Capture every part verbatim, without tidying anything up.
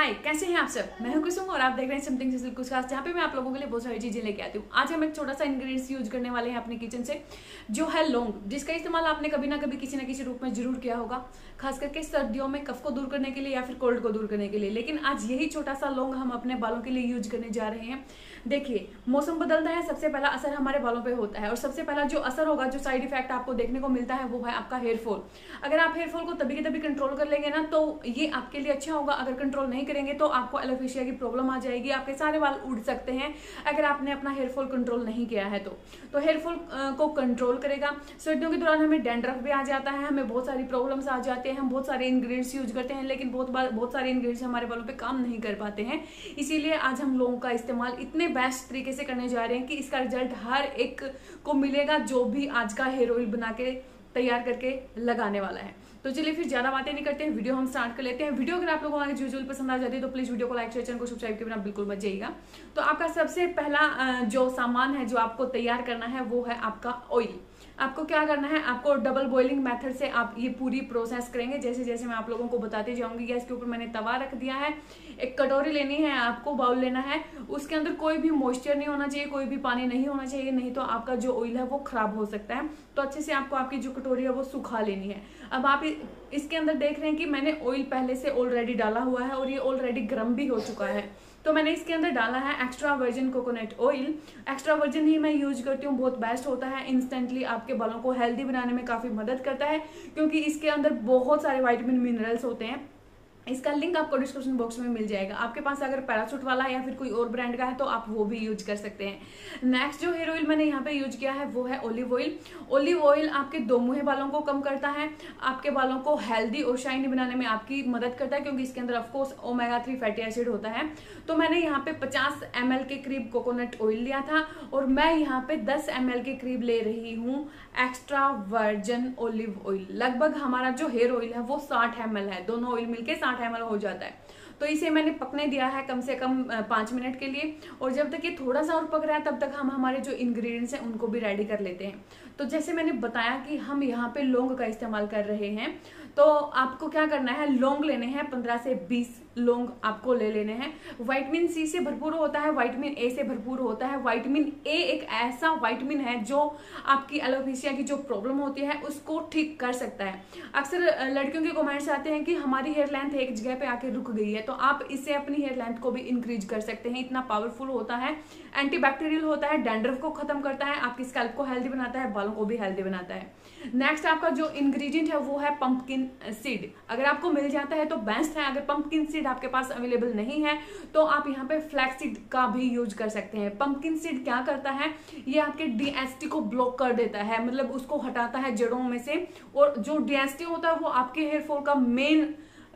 हाय, कैसे हैं आप सब। मैं हूं कुसुम और आप देख रहे हैं समथिंग सिंपल कुछ खास, जहाँ पे मैं आप लोगों के लिए बहुत सारी चीजें लेके आती हूँ। आज हम एक छोटा सा इंग्रेडिएंट्स यूज करने वाले हैं अपने किचन से, जो है लौंग, जिसका इस्तेमाल आपने कभी ना कभी किसी ना किसी रूप में जरूर किया होगा, खास करके सर्दियों में कफ को दूर करने के लिए या फिर कोल्ड को दूर करने के लिए। लेकिन आज यही छोटा सा लौंग हम अपने बालों के लिए यूज करने जा रहे हैं। देखिए, मौसम बदलता है, सबसे पहला असर हमारे बालों पे होता है और सबसे पहला जो असर होगा, जो साइड इफेक्ट आपको देखने को मिलता है, वो है आपका हेयर फॉल। अगर आप हेयर फॉल को तभी के तभी कंट्रोल कर लेंगे ना, तो ये आपके लिए अच्छा होगा। अगर कंट्रोल नहीं करेंगे तो आपको एलोपेशिया की प्रॉब्लम आ जाएगी, आपके सारे बाल उड़ सकते हैं अगर आपने अपना हेयर फॉल कंट्रोल नहीं किया है तो तो हेयर फॉल को कंट्रोल करेगा। सर्दियों के दौरान हमें डैंड्रफ भी आ जाता है, हमें बहुत सारी प्रॉब्लम्स आ जाते हैं, हम बहुत सारे इंग्रेडिएंट्स यूज करते हैं, लेकिन बहुत बार बहुत सारे इंग्रेडिएंट्स हमारे बालों पे काम नहीं कर पाते हैं। इसीलिए आज हम लौंग का इस्तेमाल इतने बेस्ट तरीके से करने जा रहे हैं कि इसका रिजल्ट हर एक को मिलेगा, जो भी आज का हेयर ऑयल बना के तैयार करके लगाने वाला है। तो चलिए फिर ज्यादा बातें नहीं करते हैं, वीडियो हम स्टार्ट कर लेते हैं। वीडियो अगर आप लोगों को आगे यूजुअल पसंद आ जाती है तो प्लीज वीडियो को लाइक शेयर, चैनल को सब्सक्राइब के बिना बिल्कुल मत जाइएगा। तो आपका सबसे पहला जो सामान है जो आपको तैयार करना है वो है आपका ऑयल। आपको क्या करना है, आपको डबल बॉइलिंग मेथड से आप ये पूरी प्रोसेस करेंगे, जैसे जैसे मैं आप लोगों को बताती जाऊंगी। गैस के ऊपर मैंने तवा रख दिया है, एक कटोरी लेनी है, आपको बाउल लेना है, उसके अंदर कोई भी मॉइस्चर नहीं होना चाहिए, कोई भी पानी नहीं होना चाहिए, नहीं तो आपका जो ऑयल है वो खराब हो सकता है। तो अच्छे से आपको आपकी जो कटोरी है वो सुखा लेनी है। अब आप इसके अंदर देख रहे हैं कि मैंने ऑयल पहले से ऑलरेडी डाला हुआ है और ये ऑलरेडी गर्म भी हो चुका है। तो मैंने इसके अंदर डाला है extra virgin coconut oil. Extra virgin ही मैं यूज करती हूँ, बहुत बेस्ट होता है, इंस्टेंटली आपके बालों को हेल्दी बनाने में काफी मदद करता है, क्योंकि इसके अंदर बहुत सारे विटामिन मिनरल्स होते हैं। इसका लिंक आपको डिस्क्रिप्शन बॉक्स में मिल जाएगा। आपके पास अगर पैराशूट वाला है या फिर कोई और ब्रांड का है तो आप वो भी यूज कर सकते हैं। नेक्स्ट जो हेयर ऑयल मैंने यहाँ पे यूज किया है वो है ओलिव ऑयल। ओलिव ऑयल आपके दो मुहे बालों को कम करता है, आपके बालों को हेल्दी और शाइनी बनाने में आपकी मदद करता है, क्योंकि इसके अंदर of course omega three fatty acid होता है। तो मैंने यहाँ पे पचास एम एल के करीब कोकोनट ऑयल लिया था और मैं यहाँ पे दस एम एल के करीब ले रही हूँ एक्स्ट्रा वर्जिन ओलिव ऑयल। लगभग हमारा जो हेयर ऑयल है वो साठ एम एल है, दोनों ऑयल मिलके साठ एम एल हो जाता है। तो इसे मैंने पकने दिया है कम से कम पांच मिनट के लिए, और जब तक ये थोड़ा सा और पक रहा है तब तक हम हमारे जो इंग्रेडिएंट्स हैं उनको भी रेडी कर लेते हैं। तो जैसे मैंने बताया कि हम यहाँ पे लौंग का इस्तेमाल कर रहे हैं, तो आपको क्या करना है, लौंग लेने हैं, पंद्रह से बीस लौंग आपको ले लेने हैं। विटामिन सी से भरपूर होता है, विटामिन ए से भरपूर होता है। विटामिन ए एक ऐसा विटामिन है जो आपकी एलोपेशिया की जो प्रॉब्लम होती है उसको ठीक कर सकता है। अक्सर लड़कियों के कमेंट्स आते हैं कि हमारी हेयर लेंथ एक जगह पे आके रुक गई है, तो आप इससे अपनी हेयर लेंथ को भी इंक्रीज कर सकते हैं। इतना पावरफुल होता है, एंटीबैक्टीरियल होता है, डैंड्रफ को खत्म करता है, आपकी स्कैल्प को हेल्दी बनाता है, बालों को भी हेल्दी बनाता है। नेक्स्ट आपका जो इंग्रेडिएंट है वो है पंपकिन सीड। अगर आपको मिल जाता है तो बेस्ट है, अगर पंपकिन सीड आपके पास अवेलेबल नहीं है तो आप यहाँ पे फ्लैक्स सीड का भी यूज कर सकते हैं। पंपकिन सीड क्या करता है, ये आपके डीएसटी को ब्लॉक कर देता है, मतलब उसको हटाता है जड़ों में से। और जो डीएसटी होता है वो आपके हेयर फॉल का मेन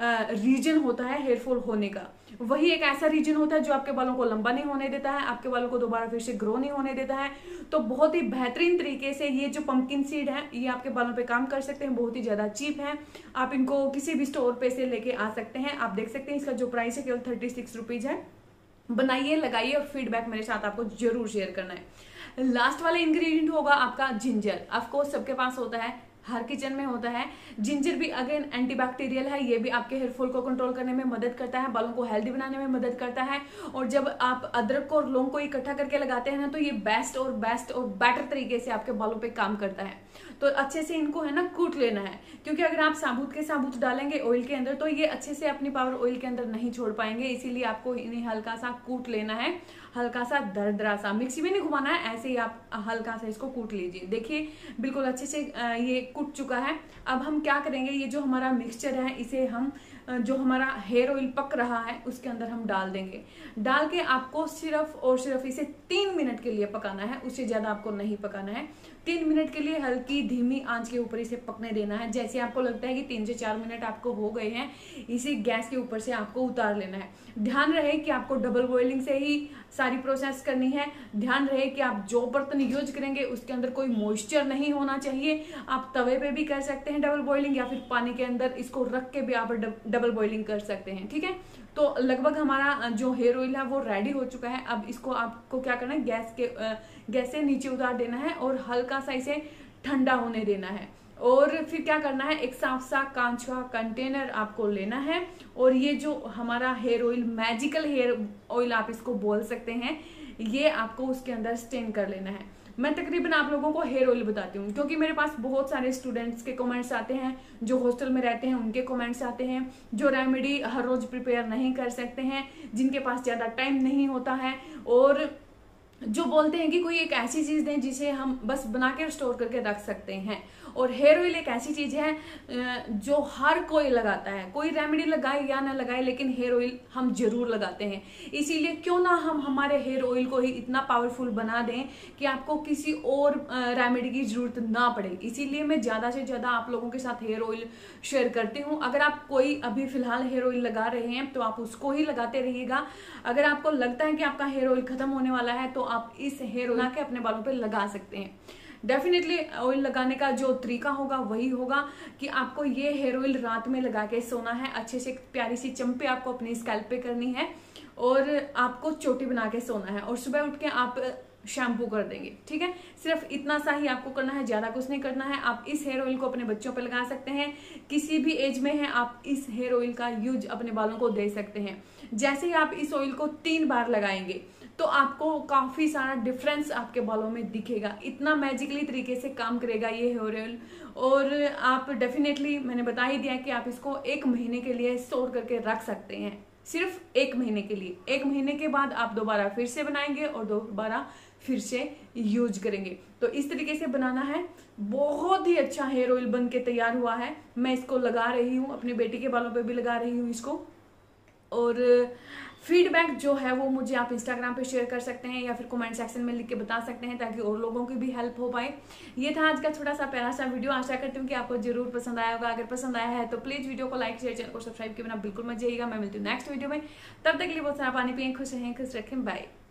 रीजन होता है हेयर फॉल होने का। वही एक ऐसा रीजन होता है जो आपके बालों को लंबा नहीं होने देता है, आपके बालों को दोबारा फिर से ग्रो नहीं होने देता है। तो बहुत ही बेहतरीन तरीके से ये जो पंपकिन सीड है ये आपके बालों पे काम कर सकते हैं। बहुत ही ज्यादा चीप है, आप इनको किसी भी स्टोर पे से लेके आ सकते हैं। आप देख सकते हैं इसका जो प्राइस है केवल थर्टी सिक्स रुपीज है। बनाइए, लगाइए और फीडबैक मेरे साथ आपको जरूर शेयर करना है। लास्ट वाला इंग्रेडिएंट होगा आपका जिंजर। ऑफकोर्स सबके पास होता है, हर किचन में होता है। जिंजर भी अगेन एंटीबैक्टीरियल है, ये भी आपके हेयर फॉल को कंट्रोल करने में मदद करता है, बालों को हेल्दी बनाने में मदद करता है। और जब आप अदरक और लौंग को इकट्ठा करके लगाते हैं ना, तो ये बेस्ट और बेस्ट और बेटर तरीके से आपके बालों पे काम करता है। तो अच्छे से इनको है ना कूट लेना है, क्योंकि अगर आप साबुत के साबुत डालेंगे ऑयल के अंदर तो ये अच्छे से अपनी पावर ऑयल के अंदर नहीं छोड़ पाएंगे। इसीलिए आपको इन्हें हल्का सा कूट लेना है, हल्का सा दरदरा सा, मिक्सी में नहीं घुमाना है, ऐसे ही आप हल्का सा इसको कूट लीजिए। देखिए बिल्कुल अच्छे से ये कूट चुका है। अब हम क्या करेंगे, ये जो हमारा मिक्सचर है इसे हम जो हमारा हेयर ऑयल पक रहा है उसके अंदर हम डाल देंगे। डाल के आपको सिर्फ और सिर्फ इसे तीन मिनट के लिए पकाना है, उससे ज्यादा आपको नहीं पकाना है। तीन मिनट के लिए हल्की धीमी आंच के ऊपर इसे पकने देना है। जैसे आपको लगता है कि तीन से चार मिनट आपको हो गए हैं, इसे गैस के ऊपर से आपको उतार लेना है। ध्यान रहे कि आपको डबल बॉइलिंग से ही सारी प्रोसेस करनी है। ध्यान रहे कि आप जो बर्तन यूज करेंगे उसके अंदर कोई मॉइस्चर नहीं होना चाहिए। आप तवे पे भी कर सकते हैं डबल बॉइलिंग, या फिर पानी के अंदर इसको रख के भी आप डबल बॉइलिंग कर सकते हैं। ठीक है, तो लगभग हमारा जो हेयर ऑयल है वो रेडी हो चुका है। अब इसको आपको क्या करना है, गैस के गैस से नीचे उतार देना है और हल्का सा इसे ठंडा होने देना है। और फिर क्या करना है, एक साफ सा कांच का कंटेनर आपको लेना है और ये जो हमारा hair oil, magical hair oil आप इसको बोल सकते हैं, ये आपको उसके अंदर स्टेन कर लेना है। मैं तकरीबन आप लोगों को हेयर ऑयल बताती हूँ क्योंकि मेरे पास बहुत सारे स्टूडेंट्स के कमेंट्स आते हैं, जो हॉस्टल में रहते हैं उनके कमेंट्स आते हैं, जो रेमेडी हर रोज प्रिपेयर नहीं कर सकते हैं, जिनके पास ज्यादा टाइम नहीं होता है, और जो बोलते हैं कि कोई एक ऐसी चीज दें जिसे हम बस बना के स्टोर करके रख सकते हैं। और हेयर ऑयल एक ऐसी चीज है जो हर कोई लगाता है, कोई रेमेडी लगाए या ना लगाए, लेकिन हेयर ऑयल हम जरूर लगाते हैं। इसीलिए क्यों ना हम हमारे हेयर ऑयल को ही इतना पावरफुल बना दें कि आपको किसी और रेमेडी की जरूरत ना पड़े। इसीलिए मैं ज्यादा से ज्यादा आप लोगों के साथ हेयर ऑयल शेयर करती हूँ। अगर आप कोई अभी फिलहाल हेयर ऑयल लगा रहे हैं तो आप उसको ही लगाते रहिएगा। अगर आपको लगता है कि आपका हेयर ऑयल खत्म होने वाला है तो आप इस हेयर ऑयल के अपने बालों पे लगा सकते हैं। डेफिनेटली ऑयल लगाने का जो तरीका होगा वही होगा कि आपको ये हेयर ऑयल रात में लगा के सोना है। अच्छे से प्यारी सी चंपे आपको अपनी स्कैल्प पे करनी है और आपको चोटी बना के सोना है और सुबह उठ के आप शैम्पू कर देंगे। ठीक है, सिर्फ इतना सा ही आपको करना है, ज्यादा कुछ नहीं करना है। आप इस हेयर ऑयल को अपने बच्चों पे लगा सकते हैं, किसी भी एज में है आप इस हेयर ऑयल का यूज अपने बालों को दे सकते हैं। जैसे ही आप इस ऑयल को तीन बार लगाएंगे तो आपको काफी सारा डिफरेंस आपके बालों में दिखेगा। इतना मैजिकली तरीके से काम करेगा ये हेयर ऑयल। और आप डेफिनेटली, मैंने बता ही दिया कि आप इसको एक महीने के लिए स्टोर करके रख सकते हैं, सिर्फ एक महीने के लिए। एक महीने के बाद आप दोबारा फिर से बनाएंगे और दोबारा फिर से यूज करेंगे। तो इस तरीके से बनाना है। बहुत ही अच्छा हेयर ऑयल बन के तैयार हुआ है। मैं इसको लगा रही हूँ, अपनी बेटी के बालों पे भी लगा रही हूँ इसको। और फीडबैक जो है वो मुझे आप इंस्टाग्राम पे शेयर कर सकते हैं या फिर कमेंट सेक्शन में लिख के बता सकते हैं ताकि और लोगों की भी हेल्प हो पाए। ये था आज का छोटा सा प्यारा सा वीडियो। आशा करती हूँ कि आपको जरूर पसंद आया होगा। अगर पसंद आया है तो प्लीज वीडियो को लाइक शेयर, चैनल को सब्सक्राइब किए बिना बिल्कुल मत जाइएगा। मैं मिलती हूँ नेक्स्ट वीडियो में। तब तक के लिए बहुत सारा पानी पिए, खुश रहें, खुश रखें, बाय।